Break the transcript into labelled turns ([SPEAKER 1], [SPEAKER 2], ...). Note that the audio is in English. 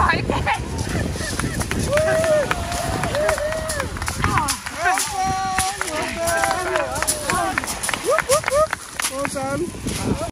[SPEAKER 1] อยแกง
[SPEAKER 2] โอ้สัน